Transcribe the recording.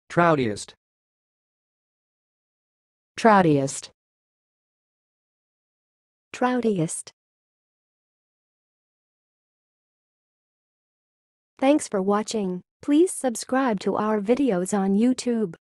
troutiest, troutiest, troutiest. Thanks for watching. Please subscribe to our videos on YouTube.